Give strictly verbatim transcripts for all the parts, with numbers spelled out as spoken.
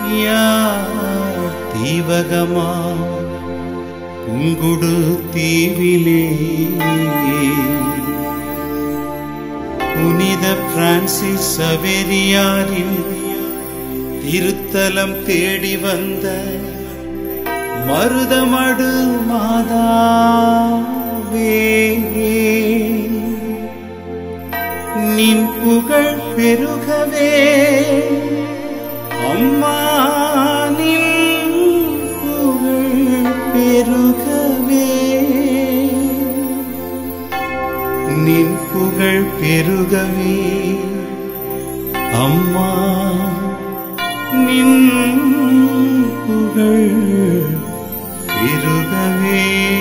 யார் தீவகமா புங்குடு தீவிலே புனித பிரான்சிஸ் சவேரியாரின் திருத்தலம் தேடி வந்த மருதமடு மாதாவே, நின் புகழ் பெருகவே அம்மா, நின் புகழ் பெருகவே, நின் புகழ் பெருகவே அம்மா, நின் புகழ் பெருகவே.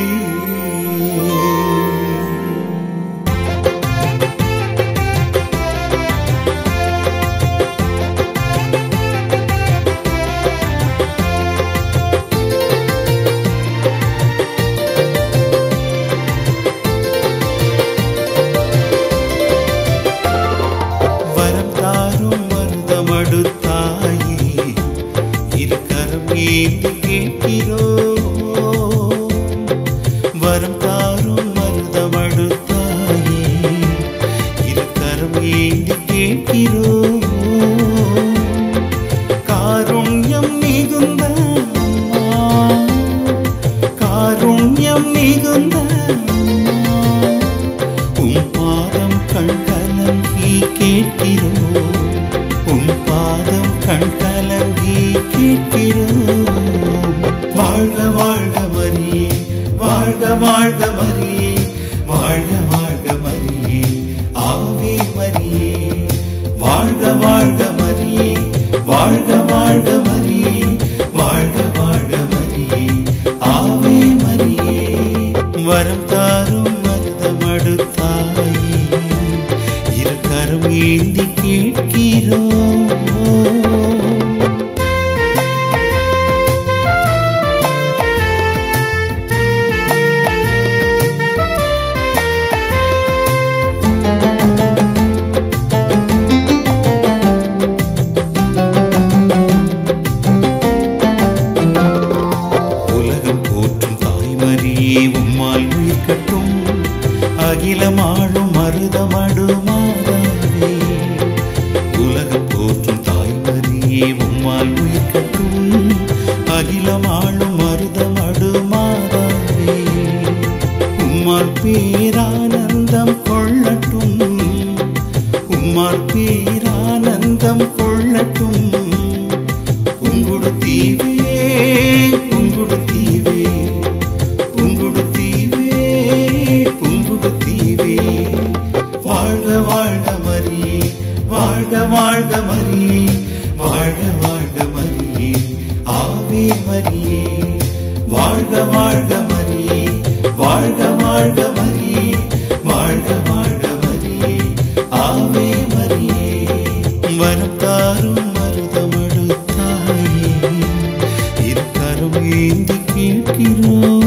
வரம் தாரும் மருதமடு தாயே, இருக்கரம் ஏந்தி கேட்கிறோம். வரம் தாரும் மருதமடு தாயே, இருக்கரம் ஏந்தி கேட்கிறோம். காருண்யம் மிகுந்த அம்மா, காருண்யம் மிகுந்த அம்மா, உம் பாதம் கண் கலங்கி கேட்கிறோம். உம் பாதம் கண் கலங்கி கேட்கிறோம். வாழ்க வாழ்க மரியே, வாழ்க வாழ்க மரியே, வாழ்க வாழ்க மரியே, ஆவே மரியே. வாழ்க வாழ்க மரியே, வாழ்க வாழ்க மரியே, வாழ்க வாழ்க மரியே, ஆவே மரியே. வரம் தாரும் மருதமடு தாயே, இருக்கரம் ஏந்தி கேட்கிறோம். உலகம் போற்றும் தாய்மரியே, உம்மால் உயிர்க்கட்டும் அகிலமாளும் மருதமடு மாதாவே. உலகம் போற்றும் தாய்மரியே, உம்மால் உயிர்க்கட்டும் அகிலமாளும் மருதமடு மாதாவே. உம்மால் பேரானந்தம் கொள்ளட்டும், உம்மால் பேரானந்தம் கொள்ளட்டும். புங்குடு தீவே, புங்குடு தீவே, புங்குடு தீவே, புங்குடு தீவே. வாழ்க வாழ்க மரியே, வாழ்க வாழ்க மரியே, வாழ்க வாழ்க மரியே, ஆவே மரியே. வாழ்க வாழ்க மரியே, வாழ்க வாழ்க மரியே, வாழ்க வாழ்க மரியே, ஆவே மரியே. வரம் தாரும் மருதமடு தாயே, இருக்கரம் ஏந்தி கேட்கிறோம்.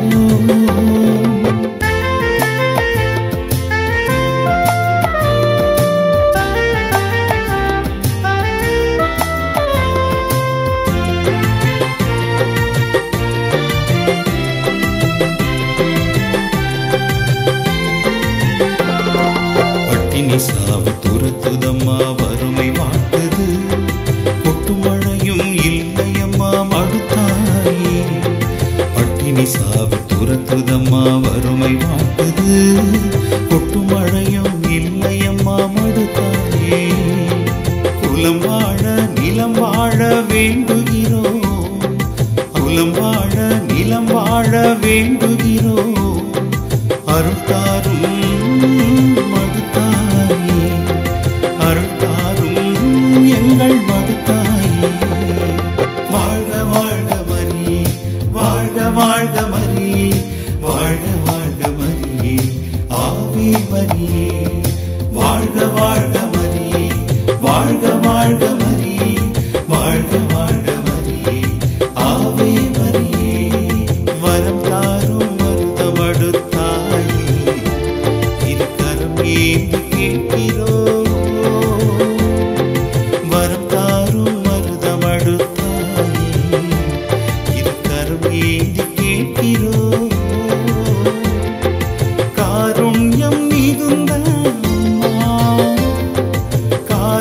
பட்டினி சாவு துரத்துதம்மா, வறுமை வாட்டுது, கொட்டு மழையும் இல்லையம்மா மடுத்தாயே. பட்டினி சாவு துரத்துதம்மா, வறுமை வாட்டுது, கொட்டு மழையும் இல்லையம்மா மடுத்தாயே. குலம் வாழ நிலம் வாழ வேண்டுகிறோம், குலம் வாழ நிலம் வாழ வேண்டுகிறோம். அருள் தாரும் மடுத்தாயே, அருள் தாரும் எங்கள் மடுத்தாயே. வாழ்க வாழ்க மரியே, வாழ்க வாழ்க மரியே, வாழ்க வாழ்க மரியே, ஆவே மரியே. வாழ்க வாழ்க மரியே, வாழ்க வாழ்க மரியே, வாழ்க வாழ்க மரியே, ஆவே மரியே. வரம் தாரும் மருதமடு தாயே, இருக்கரம் ஏந்தி கேட்கிறோம். வரம் தாரும் மருதமடு தாயே,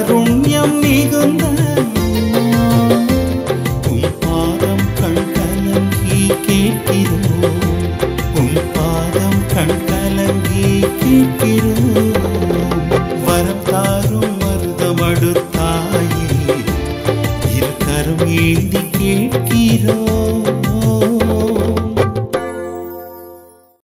காருண்யம் மிகுந்த